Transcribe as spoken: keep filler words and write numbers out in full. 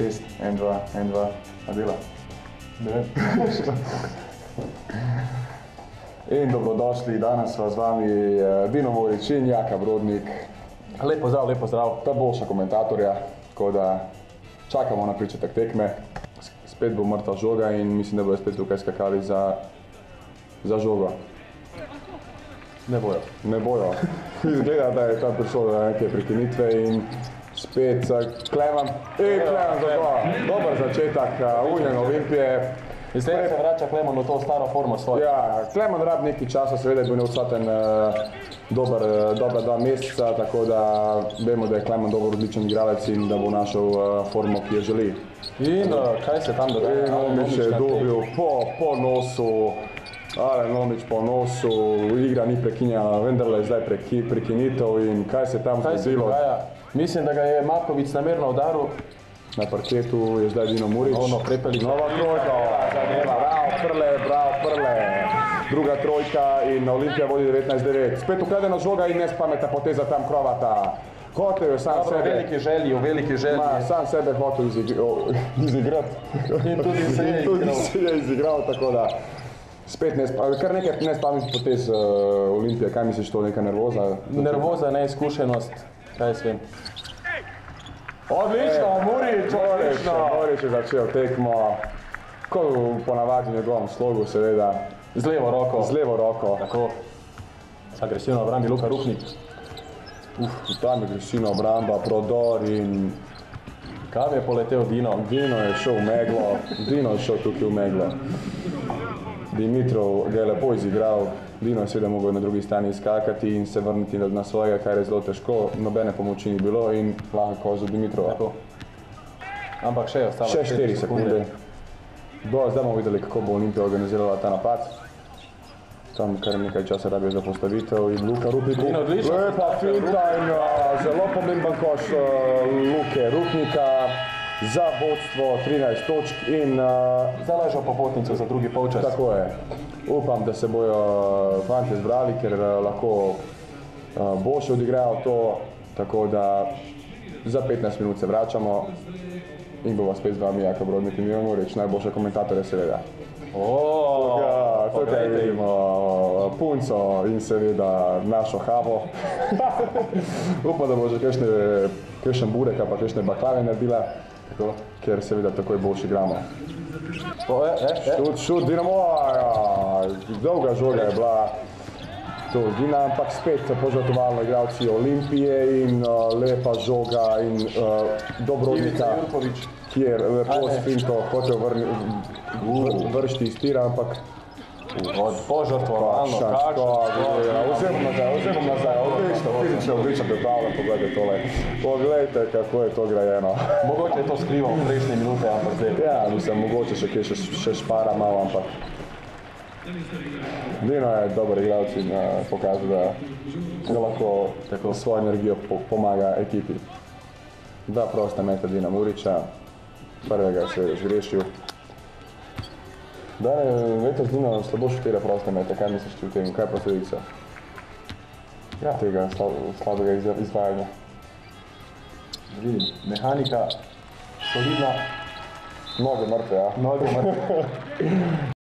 Test, en, dva, en, dva, a dela. Ne vem. In dobrodošli, danes sva z vami Dino Murič in Jaka Brodnik. Lep pozdrav, lep pozdrav. Ta boljša komentatorja, tako da čakamo na pričetek tekme. Spet bo mrtva žoga in mislim, da bojo spet tukaj skakali za, za žogo. Ne bojo. Ne bojo. Izgleda, da je tam prišlo do neke prekinitve in spet Kleman. E, Kleman za to. Dober začetek Union Olimpije. In zdaj se vrača Kleman v to staro formo svojo. Ja, Kleman rab nekaj časa, seveda je bil neodsoten dober, dobra dva meseca, tako da vemo, da je Kleman dober odličen igralec in da bo našel formo, ki jo želi. In kaj se tam dogaja? Lomič je dobil po, po nosu, Alen Lomič po nosu, igra ni prekinjala, vendarle je zdaj preki, prekinitev in kaj se tam kaj zgodilo? Se dogaja? Mislim, da ga je Marković namerno udaril. Na parketu je zdaj Dino Murič. Ono, Prepelič. Nova trojka, bravo, prle, bravo, prle. Druga trojka in Olimpija vodi devetnajst devet. Spet ukradena žoga in nespametna poteza tam Krovata. Hotel je sam Dobro, sebe. veliki želji, veliki želji. Ma, sam sebe hotel izigrati. In tudi se je In tudi igral. se je izigral, tako da spet nespametna, kar nekaj nespametnih potez uh, Olimpije. Kaj misliš, to neka nervoza? Nervoza, neizkušenost, kaj s tem. Odlično, Murič, odlično. Murič je začel tekmo, kot ponavadi v njegovem slogu, seveda. Z levo roko. Z levo roko. Tako. Agresivno obrambi Luka Rupnik. Uf, tam je agresivna obramba, prodor in... Kam je poletel Dino? Dino je šel v meglo, Dino je šel tukaj v meglo. Dimitrov ga je lepo izigral, Dino je seveda mogel na drugi strani izkakati in se vrniti na svojega, kar je zelo težko, nobene pomoči ni bilo in lahko za Dimitrova. Tako. Ampak še je ostalo Še štiri sekunde. Bo, zdaj bomo videli, kako bo Olimpija organizirala ta napad. Tam kar nekaj časa rabijo za postavitev in Luka Rupnik. In odlično. Lepa finta in uh, zelo pomemben koš uh, Luke Rupnika za vodstvo trinajst točk in uh, zalažal popotnico za drugi polčas. Tako je. Upam, da se bojo fantje zbrali, ker uh, lahko uh, bo še odigrajo to, tako da za petnajst minut se vračamo in bova spet z vami Jaka Brodnik in Dino Murič, najboljša komentatorja seveda. Oooo, ja, tukaj vidimo punco in seveda našo Havo. Upam, da bo že kakšne, kakšen burek ali pa kakšne baklave naredila, tako, ker seveda takoj boljši igramo. O, e, e, e. Šut, šut, Dinamo, ja, dolga žoga je bila to Dina, ampak spet požrtvovalno igralci Olimpije in uh, lepa žoga in uh, Dobrodnika, kjer lepo s finto hotel vrni, vr, vršti iz tira, ampak od požrtvovalno, kakšno, vzemom nazaj, vzemom nazaj, odlično, fizično odlično pripravljam, pogledajte tole, pogledajte kako je to grajeno. Mogoče je to skrival v prejšnje minute, ampak zdaj. Ja, mislim, mogoče še kaj še, še špara malo, ampak Dino je dober igralec in uh, pokazal, da lahko tako svojo energijo po, pomaga ekipi. Dva prosta meta Dina Muriča, prvega se je zgrešil. Da, letos Dino slabo šutira proste mete, kaj misliš ti v tem, kaj je posledica ja. tega slab, slabega izvajanja? Vidim, mehanika, solidna. Noge mrtve, ja. Noge mrtve.